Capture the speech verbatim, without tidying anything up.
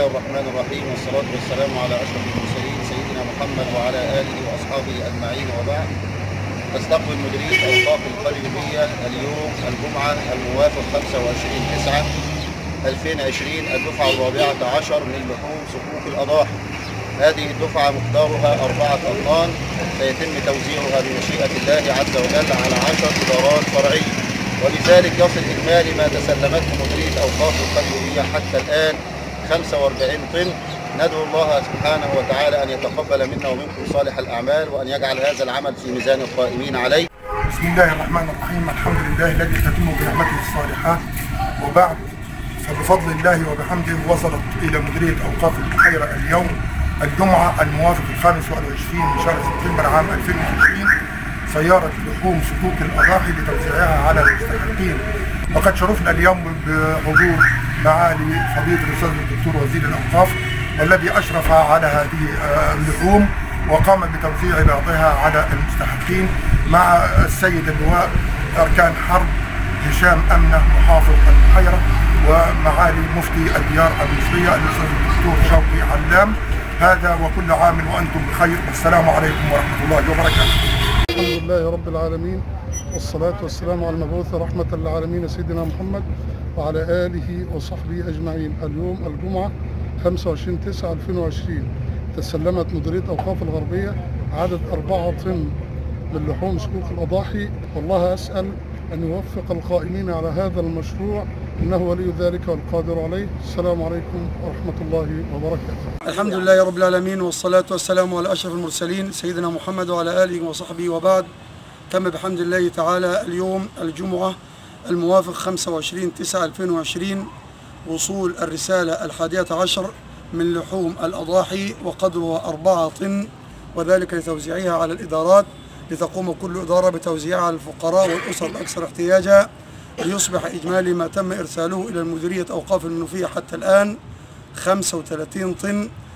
الرحمن الرحيم، والصلاة والسلام على أشرف المرسلين سيدنا محمد وعلى آله وأصحابه أجمعين، وبعد. تستقبل مديرية أوقاف القليوبية اليوم الجمعة الموافق خمسة وعشرين تسعة ألفين وعشرين الدفعة الرابعة عشر من لحوم صكوك الأضاحي. هذه الدفعة مقدارها أربعة أطنان، سيتم توزيعها بمشيئة الله عز وجل على عشر إدارات فرعية، ولذلك يصل إجمالي ما تسلمته مديرية أوقاف القليوبية حتى الآن خمسة وأربعين طن. ندعو الله سبحانه وتعالى أن يتقبل منا ومنكم صالح الأعمال، وأن يجعل هذا العمل في ميزان القائمين عليه. بسم الله الرحمن الرحيم، الحمد لله الذي تتم بنعمته الصالحات، وبعد، فبفضل الله وبحمده وصلت إلى مديرية أوقاف البحيرة اليوم الجمعة الموافق الخامس والعشرين من شهر سبتمبر عام ألفين وعشرين سيارة لحوم صكوك الأضاحي لتوزيعها على المستحقين. وقد شرفنا اليوم بحضور معالي فضيلة الأستاذ الدكتور وزير الأوقاف، والذي أشرف على هذه اللحوم وقام بتوزيع بعضها على المستحقين مع السيد اللواء أركان حرب هشام أمنة محافظ البحيرة، ومعالي مفتي الديار المصرية الأستاذ الدكتور شوقي علام. هذا وكل عام وأنتم بخير، والسلام عليكم ورحمة الله وبركاته. الحمد لله رب العالمين، والصلاة والسلام على المبعوث رحمة للعالمين سيدنا محمد وعلى آله وصحبه أجمعين. اليوم الجمعة خمسة وعشرين تسعة ألفين وعشرين تسلمت مديرية أوقاف الغربية عدد أربعة طن من لحوم صكوك الأضاحي، والله أسأل أن يوفق القائمين على هذا المشروع، إنه ولي ذلك والقادر عليه. السلام عليكم ورحمة الله وبركاته. الحمد لله رب العالمين، والصلاة والسلام على أشرف المرسلين سيدنا محمد وعلى آله وصحبه، وبعد. تم بحمد الله تعالى اليوم الجمعة الموافق خمسة وعشرين تسعة ألفين وعشرين وصول الرسالة الحادية عشر من لحوم الأضاحي، وقدرها أربعة طن، وذلك لتوزيعها على الإدارات، لتقوم كل إدارة بتوزيعها على الفقراء والأسر الأكثر احتياجا، ليصبح إجمالي ما تم إرساله إلى المديرية أوقاف المنوفية حتى الآن خمسة وثلاثين طن.